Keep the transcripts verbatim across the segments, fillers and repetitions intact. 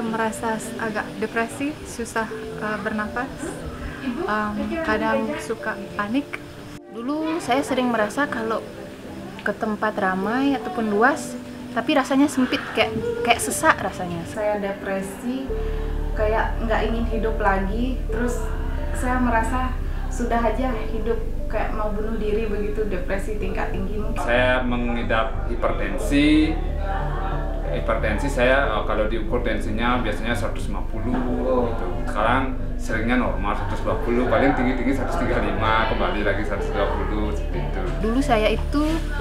merasa agak depresi, susah uh, bernafas, um, kadang suka panik. Dulu saya sering merasa kalau ke tempat ramai ataupun luas, tapi rasanya sempit, kayak kayak sesak rasanya. Saya depresi, kayak nggak ingin hidup lagi. Terus saya merasa sudah aja hidup, kayak mau bunuh diri begitu, depresi tingkat tinggi. Saya mengidap hipertensi. Hipertensi saya kalau diukur tensinya biasanya seratus lima puluh gitu. Sekarang seringnya normal seratus dua puluh, paling tinggi-tinggi seratus tiga puluh lima, kembali lagi seratus dua puluh seperti itu. Dulu saya itu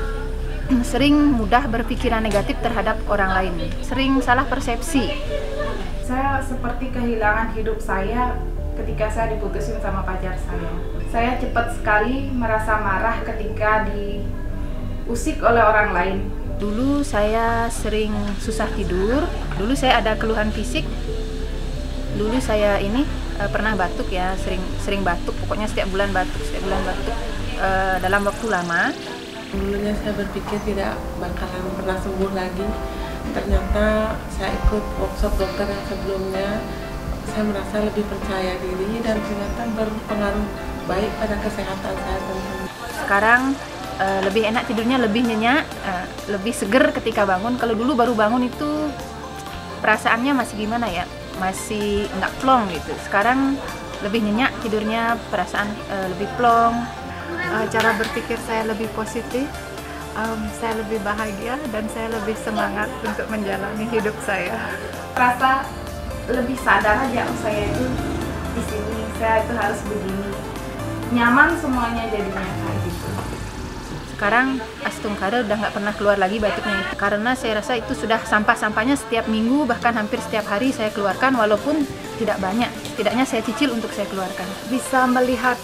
sering mudah berpikiran negatif terhadap orang lain, sering salah persepsi. Saya seperti kehilangan hidup saya ketika saya diputusin sama pacar saya. Saya cepat sekali merasa marah ketika diusik oleh orang lain. Dulu saya sering susah tidur, dulu saya ada keluhan fisik. Dulu saya ini uh, pernah batuk ya, sering sering batuk, pokoknya setiap bulan batuk, setiap bulan batuk uh, dalam waktu lama. Dulunya saya berpikir tidak bakalan pernah sembuh lagi. Ternyata saya ikut workshop dokter yang sebelumnya, saya merasa lebih percaya diri dan ternyata berpengaruh baik pada kesehatan saya tentunya. Sekarang uh, lebih enak tidurnya, lebih nyenyak, uh, lebih seger ketika bangun. Kalau dulu baru bangun itu perasaannya masih gimana ya, masih nggak plong gitu. Sekarang lebih nyenyak tidurnya, perasaan uh, lebih plong. Uh, cara berpikir saya lebih positif, um, saya lebih bahagia, dan saya lebih semangat untuk menjalani hidup saya. Rasa lebih sadar aja, oh saya itu di sini, saya itu harus begini. Nyaman semuanya jadinya kayak gitu. Sekarang Astungkara udah nggak pernah keluar lagi batuknya itu, karena saya rasa itu sudah sampah-sampahnya setiap minggu, bahkan hampir setiap hari saya keluarkan, walaupun tidak banyak, setidaknya saya cicil untuk saya keluarkan. Bisa melihat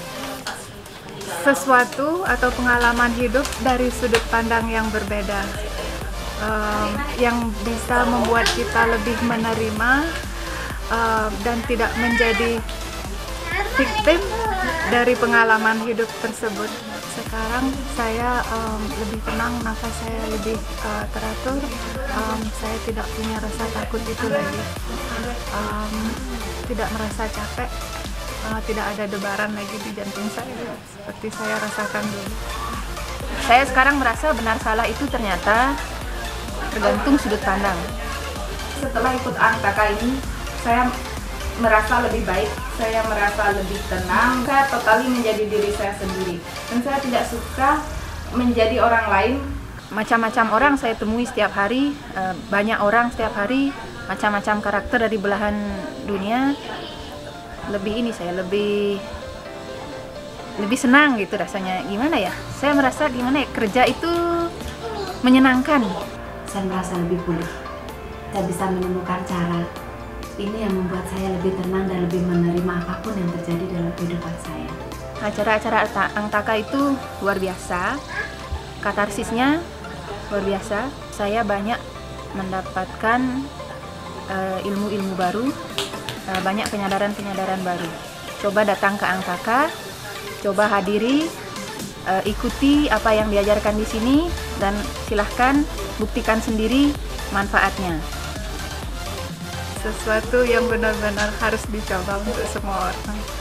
sesuatu atau pengalaman hidup dari sudut pandang yang berbeda, um, yang bisa membuat kita lebih menerima uh, dan tidak menjadi victim dari pengalaman hidup tersebut. Sekarang saya um, lebih tenang, nafas saya lebih uh, teratur, um, saya tidak punya rasa takut itu lagi, um, tidak merasa capek. Uh, tidak ada debaran lagi di jantung saya seperti saya rasakan dulu. Saya sekarang merasa benar salah itu ternyata tergantung sudut pandang. Setelah ikut Antaka ini, saya merasa lebih baik, saya merasa lebih tenang, saya totali menjadi diri saya sendiri, dan saya tidak suka menjadi orang lain. Macam-macam orang saya temui setiap hari, uh, banyak orang setiap hari, macam-macam karakter dari belahan dunia. Lebih ini saya lebih lebih senang gitu rasanya. Gimana ya, saya merasa gimana ya, kerja itu menyenangkan. Saya merasa lebih pulih, saya bisa menemukan cara. Ini yang membuat saya lebih tenang dan lebih menerima apapun yang terjadi dalam kehidupan saya. Acara-acara Antaka itu luar biasa, katarsisnya luar biasa. Saya banyak mendapatkan uh, ilmu-ilmu baru, banyak penyadaran-penyadaran baru. Coba datang ke Antaka, coba hadiri, uh, ikuti apa yang diajarkan di sini, dan silahkan buktikan sendiri manfaatnya. Sesuatu yang benar-benar harus dicoba untuk semua orang.